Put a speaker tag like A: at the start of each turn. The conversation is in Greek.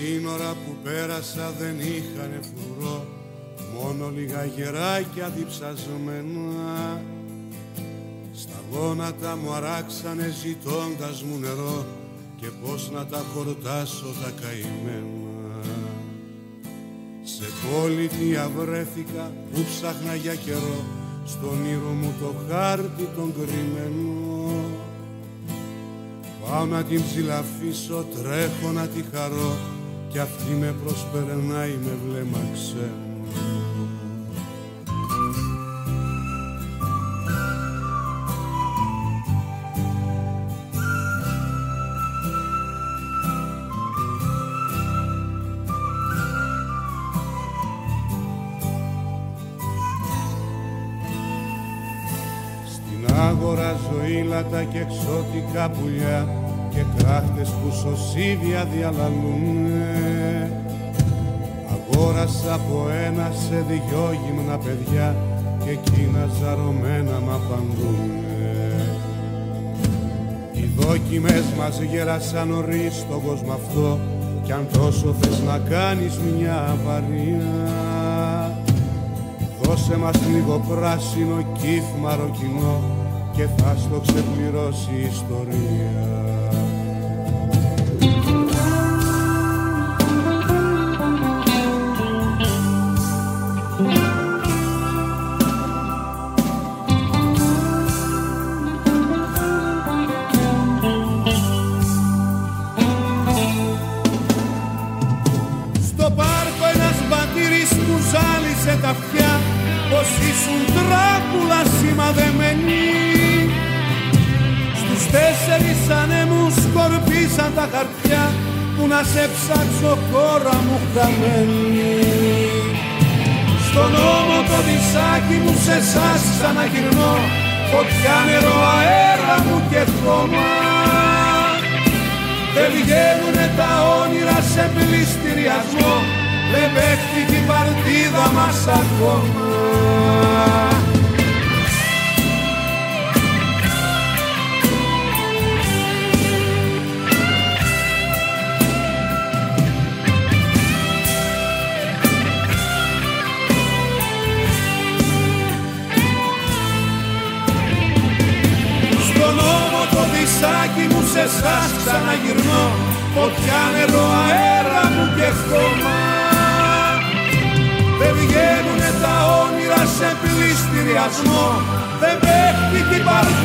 A: Την ώρα που πέρασα δεν είχανε φρουρό, μόνο λίγα γεράκια διψασμένα. Στα γόνατα μου αράξανε ζητώντας μου νερό και πώς να τα χορτάσω τα καημένα. Σε πολιτεία βρέθηκα που ψάχνα για καιρό, στον ήρω μου το χάρτη τον κρυμμένο. Πάω να την ψηλαφίσω, τρέχω να τη χαρώ κι αυτή με προσπερνάει με βλέμμα ξένο. Στην αγοράζω ήλατα και εξώτικα πουλιά και κράχτες που σωσίβια διαλαλούνε. Αγόρασα από ένα σε δυο γυμνα παιδιά και εκείνα ζαρωμένα μ' απαντούνε. Οι δόκιμες μας γέρασαν νωρίς στον κόσμο αυτό κι αν τόσο θες να κάνεις μια αβαρία, δώσε μας λίγο πράσινο κύφ μαροκινό και θα στο ξεπληρώσει η ιστορία. Στο πάρκο ένας μπατήρης μου ζάλισε τα αυτιά πως ήσουν τράκουλα σημαδεμένη. Στους 4 ανέμους σκορπίσαν τα χαρτιά που να σε ψάξω χώρα μου χαμένη. Στον ώμο το δισάκι μου σε εσάς ξαναγυρνώ, φωτιά, νερό, αέρα μου και χώμα. Δεν βγαίνουνε τα όνειρα σε πληστηριασμό, δεν παίχτηκε η παρτίδα μας ακόμα. Στον ώμο το δισάκι μου σε εσάς ξαναγυρνώ, φωτιά, νερό, αέρα μου και χώμα. Δεν βγαίνουνε τα όνειρα σε πληστηριασμό, δεν παίχτηκε η παρτίδα